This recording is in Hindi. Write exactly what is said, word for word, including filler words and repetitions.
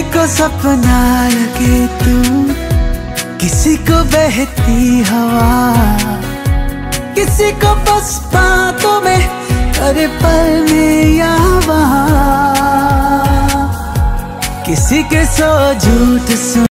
को सपना लगे तू, किसी को बहती हवा, किसी को बस बातों में करे पल में या वहाँ, किसी के सौ झूठ सुन